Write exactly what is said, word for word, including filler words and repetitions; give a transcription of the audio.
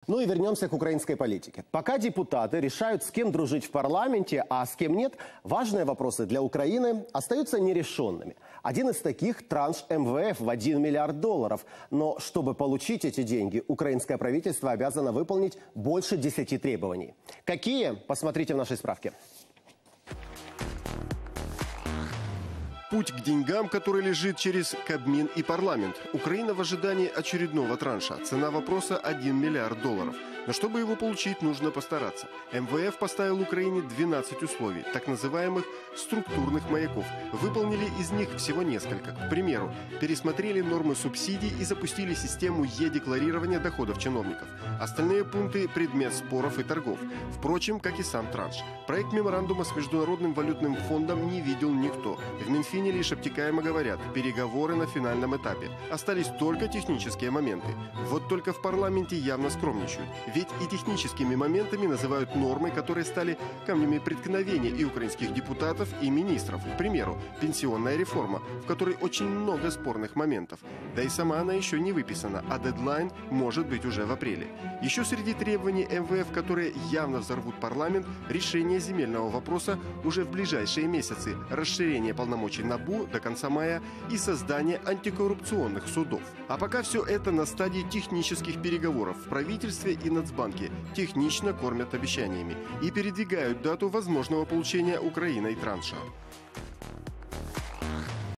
Ну и вернемся к украинской политике. Пока депутаты решают, с кем дружить в парламенте, а с кем нет, важные вопросы для Украины остаются нерешенными. Один из таких – транш эм вэ эф в один миллиард долларов. Но чтобы получить эти деньги, украинское правительство обязано выполнить больше десяти требований. Какие? Посмотрите в нашей справке. Путь к деньгам, который лежит через Кабмин и парламент. Украина в ожидании очередного транша. Цена вопроса – один миллиард долларов. Но чтобы его получить, нужно постараться. эм вэ эф поставил Украине двенадцать условий, так называемых структурных маяков. Выполнили из них всего несколько. К примеру, пересмотрели нормы субсидий и запустили систему е-декларирования доходов чиновников. Остальные пункты – предмет споров и торгов. Впрочем, как и сам транш. Проект меморандума с Международным валютным фондом не видел никто. В Минфине лишь обтекаемо говорят – переговоры на финальном этапе. Остались только технические моменты. Вот только в парламенте явно скромничают. Ведь и техническими моментами называют нормы, которые стали камнями преткновения и украинских депутатов, и министров. К примеру, пенсионная реформа, в которой очень много спорных моментов. Да и сама она еще не выписана, а дедлайн может быть уже в апреле. Еще среди требований эм вэ эф, которые явно взорвут парламент, решение земельного вопроса уже в ближайшие месяцы, расширение полномочий НАБУ до конца мая и создание антикоррупционных судов. А пока все это на стадии технических переговоров в правительстве и Нацбанке технично кормят обещаниями и передвигают дату возможного получения Украиной транша.